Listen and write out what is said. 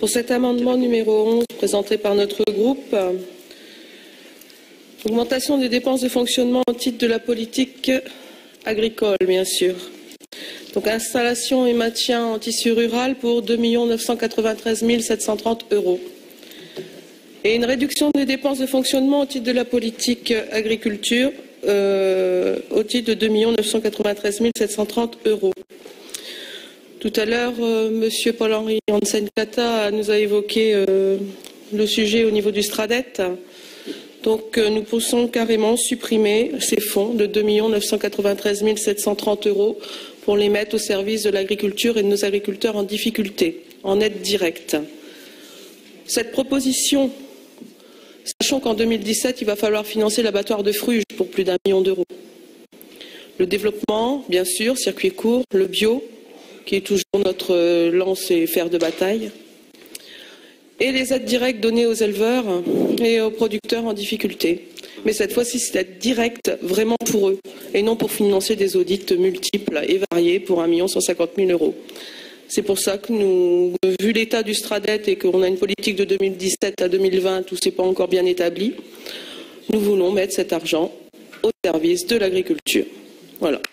Pour cet amendement numéro 11 présenté par notre groupe, augmentation des dépenses de fonctionnement au titre de la politique agricole, bien sûr. Donc installation et maintien en tissu rural pour 2 993 730 €. Et une réduction des dépenses de fonctionnement au titre de la politique agriculture au titre de 2 993 730 €. Tout à l'heure, Monsieur Paul-Henri Hansen-Kata nous a évoqué le sujet au niveau du Stradet. Donc nous pensons carrément supprimer ces fonds de 2 993 730 € pour les mettre au service de l'agriculture et de nos agriculteurs en difficulté, en aide directe. Cette proposition, sachant qu'en 2017, il va falloir financer l'abattoir de Fruges pour plus d'1 million d'euros. Le développement, bien sûr, circuit court, le bio, qui est toujours notre lance et fer de bataille, et les aides directes données aux éleveurs et aux producteurs en difficulté. Mais cette fois-ci, c'est aide directe vraiment pour eux, et non pour financer des audits multiples et variés pour 1 150 000 €. C'est pour ça que nous, vu l'état du Stradet et qu'on a une politique de 2017 à 2020, tout n'est pas encore bien établi, nous voulons mettre cet argent au service de l'agriculture. Voilà.